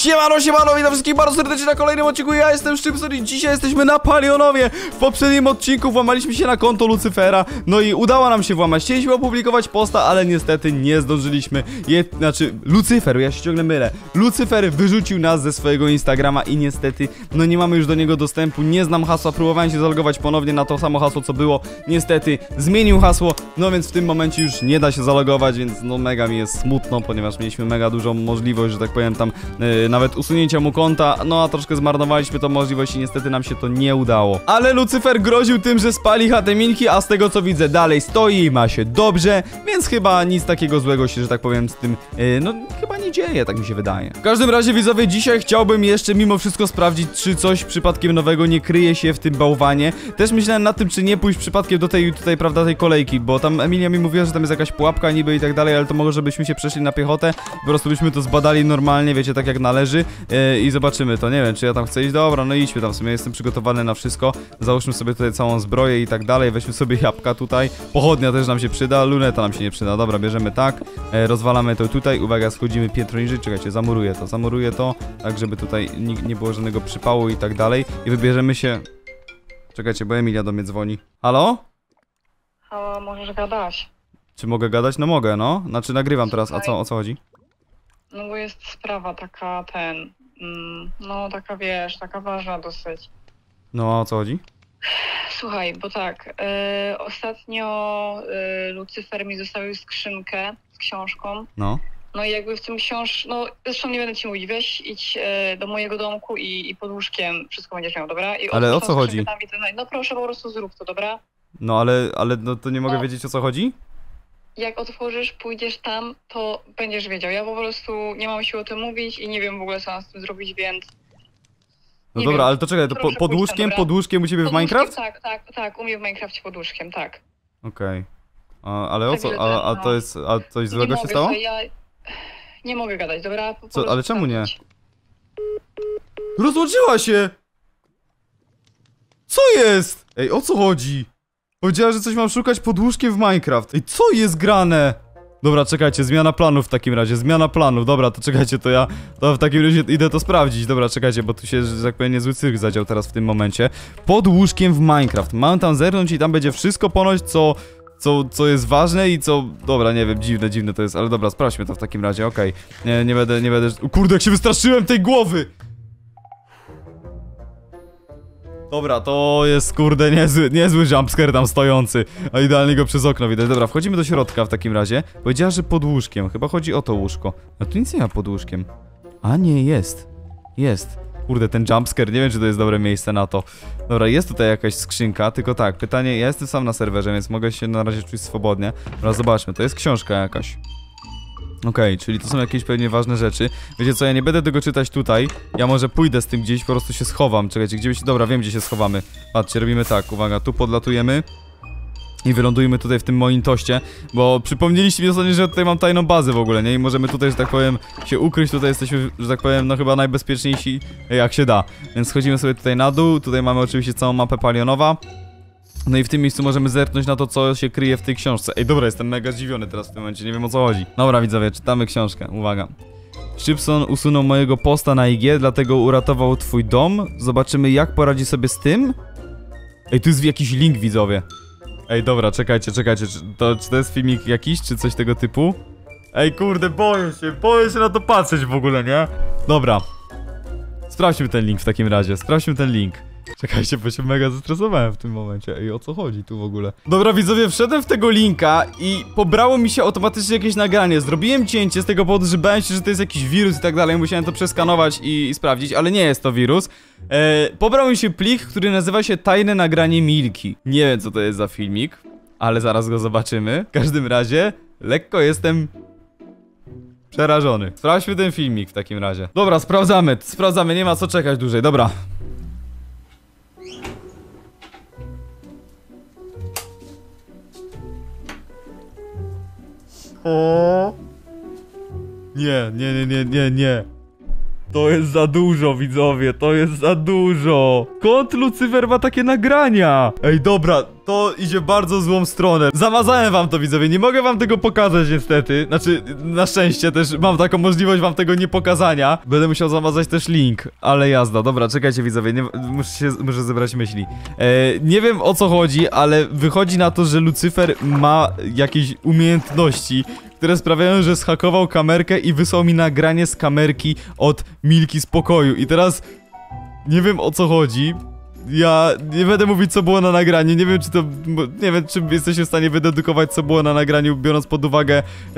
Siemano, witam wszystkich bardzo serdecznie na kolejnym odcinku. Ja jestem Szczypson i dzisiaj jesteśmy na Palionowie. W poprzednim odcinku włamaliśmy się na konto Lucyfera. No i udało nam się włamać. Chcieliśmy opublikować posta, ale niestety nie zdążyliśmy. Lucyfer, ja się ciągle mylę. Lucyfer wyrzucił nas ze swojego Instagrama i niestety, no nie mamy już do niego dostępu. Nie znam hasła, próbowałem się zalogować ponownie na to samo hasło, co było. Niestety zmienił hasło, no więc w tym momencie już nie da się zalogować, więc no mega mi jest smutno, ponieważ mieliśmy mega dużą możliwość, że tak powiem, tam nawet usunięcia mu konta, no a troszkę zmarnowaliśmy tą możliwość i niestety nam się to nie udało. Ale Lucyfer groził tym, że spali chatę Milki, a z tego co widzę dalej stoi i ma się dobrze, więc chyba nic takiego złego się, że tak powiem, z tym, no chyba nie dzieje, tak mi się wydaje. W każdym razie, widzowie, dzisiaj chciałbym jeszcze mimo wszystko sprawdzić, czy coś przypadkiem nowego nie kryje się w tym bałwanie. Też myślałem nad tym, czy nie pójść przypadkiem do tej, tutaj, prawda, tej kolejki, bo tam Emilia mi mówiła, że tam jest jakaś pułapka niby i tak dalej, ale to może byśmy się przeszli na piechotę, po prostu byśmy to zbadali normalnie, wiecie, tak jak należy i zobaczymy to. Nie wiem, czy ja tam chcę iść. Dobra, no idźmy tam, w sumie jestem przygotowany na wszystko. Załóżmy sobie tutaj całą zbroję i tak dalej, weźmy sobie jabłka tutaj, pochodnia też nam się przyda, luneta nam się nie przyda. Dobra, bierzemy tak, rozwalamy to tutaj, uwaga, schodzimy piętro niżej, czekajcie, zamuruję to, tak żeby tutaj nie było żadnego przypału i tak dalej i wybierzemy się... Czekajcie, bo Emilia do mnie dzwoni. Halo? Halo, możesz gadać. Czy mogę gadać? No mogę, no. Znaczy nagrywam teraz, a o co chodzi? No bo jest sprawa taka, no taka wiesz, taka ważna dosyć. No, a o co chodzi? Słuchaj, bo tak, ostatnio Lucyfer mi zostawił skrzynkę z książką. No. No i jakby w tym no zresztą nie będę ci mówić, weź idź do mojego domku i pod łóżkiem wszystko będziesz miał, dobra? I ale o co chodzi? No proszę, po prostu zrób to, dobra? No ale no to nie mogę wiedzieć, o co chodzi? Jak otworzysz, pójdziesz tam, to będziesz wiedział. Ja po prostu nie mam siły o tym mówić i nie wiem w ogóle, co mam z tym zrobić, więc... No dobra, ale to czekaj, to pod łóżkiem u ciebie w Minecraft? Tak, u mnie w Minecrafcie pod łóżkiem, tak. Okej. Ale o co? A to jest... A coś złego się stało? Ja nie mogę gadać, dobra? Co, ale czemu nie? Rozłączyła się! Co jest? Ej, o co chodzi? Powiedziała, że coś mam szukać pod łóżkiem w Minecraft. Ej, co jest grane? Dobra, czekajcie, zmiana planów w takim razie, zmiana planów. Dobra, to czekajcie, to w takim razie idę to sprawdzić. Dobra, czekajcie, bo tu się, że tak powiem, niezły cyrk zadział teraz w tym momencie. Pod łóżkiem w Minecraft. Mam tam zerknąć i tam będzie wszystko ponoć, co jest ważne i co... Dobra, nie wiem, dziwne to jest, ale dobra, sprawdźmy to w takim razie, okej. Nie będę... Kurde, jak się wystraszyłem tej głowy! Dobra, to jest, kurde, niezły jumpscare tam stojący. A idealnie go przez okno widać. Dobra, wchodzimy do środka w takim razie. Powiedziała, że pod łóżkiem. Chyba chodzi o to łóżko. A tu nic nie ma pod łóżkiem. A nie, jest. Jest. Kurde, ten jumpscare, nie wiem, czy to jest dobre miejsce na to. Dobra, jest tutaj jakaś skrzynka, tylko tak, pytanie, ja jestem sam na serwerze, więc mogę się na razie czuć swobodnie. Dobra, zobaczmy, to jest książka jakaś. Okej, czyli to są jakieś pewnie ważne rzeczy. Wiecie co, ja nie będę tego czytać tutaj. Ja może pójdę z tym gdzieś, po prostu się schowam. Czekajcie, gdzie się... Dobra, wiem, gdzie się schowamy. Patrzcie, robimy tak, uwaga, tu podlatujemy i wylądujemy tutaj w tym moim toście, bo przypomnieliście mi ostatnio, że ja tutaj mam tajną bazę w ogóle, nie? I możemy tutaj, że tak powiem, się ukryć. Tutaj jesteśmy, że tak powiem, no chyba najbezpieczniejsi jak się da. Więc schodzimy sobie tutaj na dół. Tutaj mamy oczywiście całą mapę Palionowa. No i w tym miejscu możemy zerknąć na to, co się kryje w tej książce. Ej, dobra, jestem mega zdziwiony teraz w tym momencie, nie wiem o co chodzi. Dobra, widzowie, czytamy książkę, uwaga. Szczypson usunął mojego posta na IG, dlatego uratował twój dom. Zobaczymy, jak poradzi sobie z tym. Ej, tu jest jakiś link, widzowie. Ej, dobra, czekajcie, czy to jest filmik jakiś, czy coś tego typu? Ej, kurde, boję się na to patrzeć w ogóle, nie? Dobra. Sprawdźmy ten link w takim razie, Czekajcie, bo się mega zestresowałem w tym momencie. Ej, o co chodzi tu w ogóle? Dobra, widzowie, wszedłem w tego linka i pobrało mi się automatycznie jakieś nagranie. Zrobiłem cięcie z tego powodu, że bałem się, że to jest jakiś wirus i tak dalej. Musiałem to przeskanować i sprawdzić, ale nie jest to wirus. Pobrał mi się plik, który nazywa się Tajne nagranie Milki. Nie wiem, co to jest za filmik, ale zaraz go zobaczymy. W każdym razie, lekko jestem... przerażony. Sprawdźmy ten filmik w takim razie. Dobra, sprawdzamy, nie ma co czekać dłużej, dobra. O! Nie. To jest za dużo, widzowie, to jest za dużo. Kont Lucyfer ma takie nagrania. Ej, dobra, to idzie w bardzo złą stronę. Zamazałem wam to, widzowie, nie mogę wam tego pokazać niestety. Znaczy, na szczęście też mam taką możliwość wam tego nie pokazania. Będę musiał zamazać też link, ale jazda. Dobra, czekajcie, widzowie, muszę zebrać myśli. Nie wiem o co chodzi, ale wychodzi na to, że Lucyfer ma jakieś umiejętności, które sprawiają, że zhakował kamerkę i wysłał mi nagranie z kamerki od Milki z pokoju. I teraz nie wiem o co chodzi. Ja nie będę mówić co było na nagraniu, nie wiem czy to... Nie wiem czy jesteście w stanie wydedukować co było na nagraniu, biorąc pod uwagę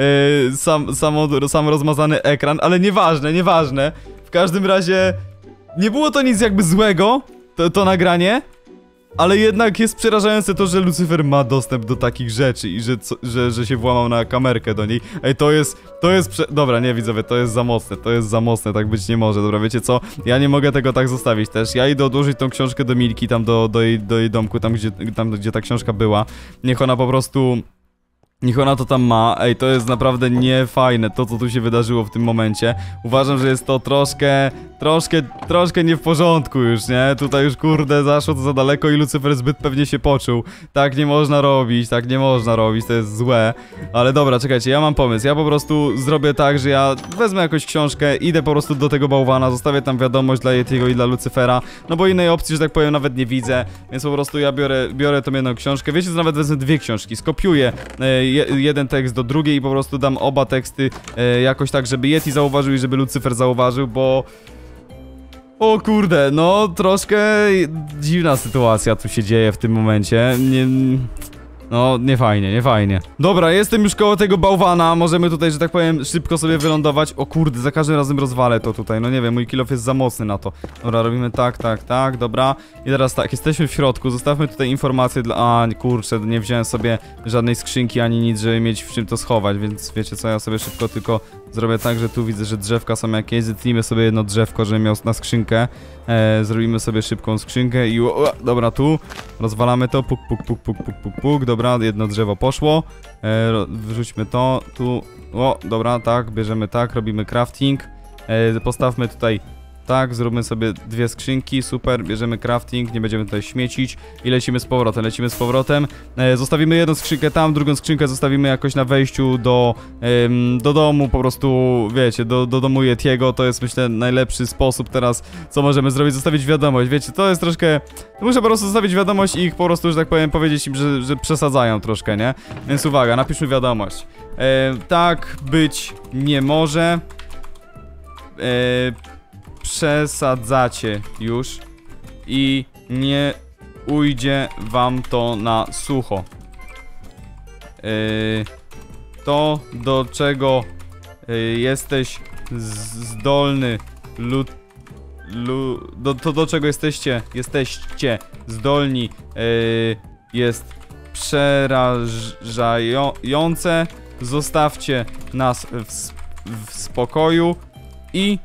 sam rozmazany ekran, ale nieważne. W każdym razie nie było to nic jakby złego, to nagranie, ale jednak jest przerażające to, że Lucyfer ma dostęp do takich rzeczy i że się włamał na kamerkę do niej. Ej, Dobra, nie widzowie, to jest za mocne, tak być nie może. Dobra, wiecie co? Ja nie mogę tego tak zostawić też. Ja idę odłożyć tą książkę do Milki, tam do jej domku, tam gdzie ta książka była. Niech ona po prostu... Niech ona to tam ma. Ej, to jest naprawdę niefajne, to co tu się wydarzyło w tym momencie. Uważam, że jest to troszkę nie w porządku już, nie? Tutaj już kurde zaszło to za daleko i Lucyfer zbyt pewnie się poczuł. Tak nie można robić, to jest złe. Ale dobra, czekajcie, ja mam pomysł. Ja po prostu zrobię tak, że ja wezmę jakąś książkę, idę po prostu do tego bałwana, zostawię tam wiadomość dla Yetiego i dla Lucyfera. No bo innej opcji, że tak powiem, nawet nie widzę. Więc po prostu ja biorę tą jedną książkę. Wiecie, że nawet wezmę dwie książki, skopiuję jeden tekst do drugiej i po prostu dam oba teksty jakoś tak, żeby Yeti zauważył i żeby Lucyfer zauważył, bo... O kurde, no troszkę dziwna sytuacja tu się dzieje w tym momencie. No, nie fajnie. Dobra, jestem już koło tego bałwana, możemy tutaj, że tak powiem, szybko sobie wylądować. O kurde, za każdym razem rozwalę to tutaj, no nie wiem, mój kill-off jest za mocny na to. Dobra, robimy tak, dobra. I teraz tak, jesteśmy w środku, zostawmy tutaj informację dla... A, kurczę, nie wziąłem sobie żadnej skrzynki ani nic, żeby mieć w czym to schować, więc wiecie co, ja sobie szybko tylko zrobię tak, że tu widzę, że drzewka są jakieś, zetnijmy sobie jedno drzewko, żebym miał na skrzynkę. Zrobimy sobie szybką skrzynkę i... dobra, tu rozwalamy to, puk, dobra, jedno drzewo poszło. Wrzućmy to, tu... dobra, tak, bierzemy tak, robimy crafting. Postawmy tutaj... Tak, zróbmy sobie dwie skrzynki, super, bierzemy crafting, nie będziemy tutaj śmiecić i lecimy z powrotem. Zostawimy jedną skrzynkę tam, drugą skrzynkę zostawimy jakoś na wejściu do domu, po prostu, wiecie, do domu Yetiego. To jest, myślę, najlepszy sposób teraz, co możemy zrobić, zostawić wiadomość, wiecie, to jest troszkę... Muszę po prostu zostawić wiadomość i ich po prostu, że tak powiem, powiedzieć im, że przesadzają troszkę, nie? Więc uwaga, napiszmy wiadomość. Tak być nie może. Przesadzacie już i nie ujdzie wam to na sucho. To do czego jesteś zdolny to do czego jesteście zdolni jest przerażające. Zostawcie nas w spokoju i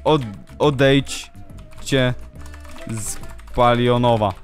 odejdźcie z Palionowa.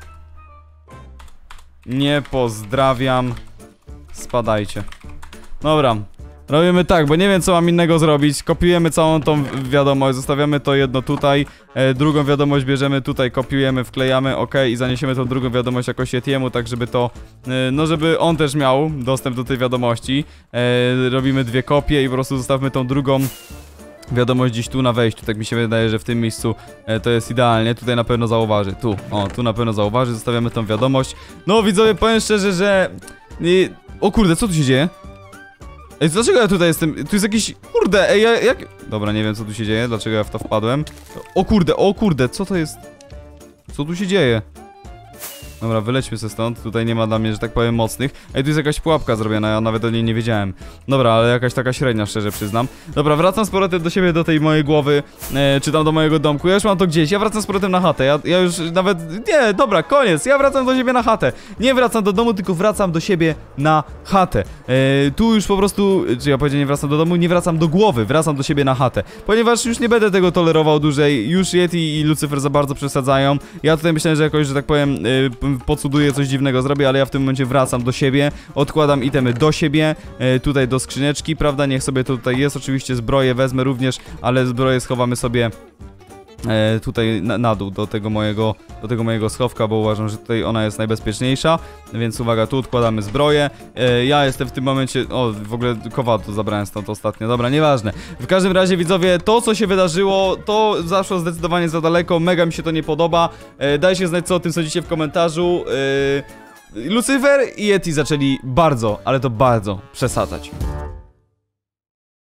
Nie pozdrawiam. Spadajcie. Dobra. Robimy tak, bo nie wiem co mam innego zrobić. Kopiujemy całą tą wiadomość, zostawiamy to jedno tutaj. Drugą wiadomość bierzemy tutaj, kopiujemy, wklejamy, ok, i zaniesiemy tą drugą wiadomość jakoś Yetiemu, tak żeby to... no żeby on też miał dostęp do tej wiadomości. Robimy dwie kopie i po prostu zostawmy tą drugą wiadomość gdzieś tu na wejściu. Tak mi się wydaje, że w tym miejscu to jest idealnie. Tutaj na pewno zauważy. Tu na pewno zauważy. Zostawiamy tą wiadomość. No widzowie, powiem szczerze, że... O kurde, co tu się dzieje? Ej, dlaczego ja tutaj jestem? Tu jest jakiś... Kurde, ej, jak... Dobra, nie wiem co tu się dzieje, dlaczego ja w to wpadłem. O kurde, co to jest? Co tu się dzieje? Dobra, wylećmy się stąd, tutaj nie ma dla mnie, że tak powiem, mocnych. Ej, tu jest jakaś pułapka zrobiona, ja nawet o niej nie wiedziałem. Dobra, ale jakaś taka średnia, szczerze przyznam. Dobra, wracam z powrotem do siebie, do tej mojej głowy, czy tam do mojego domku. Ja już mam to gdzieś, ja wracam z powrotem na chatę. Ja już nawet... Nie, dobra, koniec, ja wracam do siebie na chatę. Nie wracam do domu, tylko wracam do siebie na chatę. Tu już po prostu, czy ja powiedziałem nie wracam do domu, nie wracam do głowy, wracam do siebie na chatę. Ponieważ już nie będę tego tolerował dłużej, już Yeti i Lucyfer za bardzo przesadzają. Ja tutaj myślę, że jakoś, że tak powiem, pocuduję, coś dziwnego zrobię, ale ja w tym momencie wracam do siebie, odkładam itemy do siebie, tutaj do skrzyneczki, prawda, niech sobie to tutaj jest, oczywiście zbroję wezmę również, ale zbroję schowamy sobie tutaj na dół, do tego mojego do tego mojego schowka, bo uważam, że tutaj ona jest najbezpieczniejsza. Więc uwaga, tu odkładamy zbroję. Ja jestem w tym momencie... O, w ogóle kowadło zabrałem stąd ostatnio. Dobra, nieważne. W każdym razie, widzowie, to co się wydarzyło, to zaszło zdecydowanie za daleko. Mega mi się to nie podoba. Dajcie znać, co o tym sądzicie w komentarzu. Lucyfer i Yeti zaczęli bardzo, ale to bardzo przesadzać.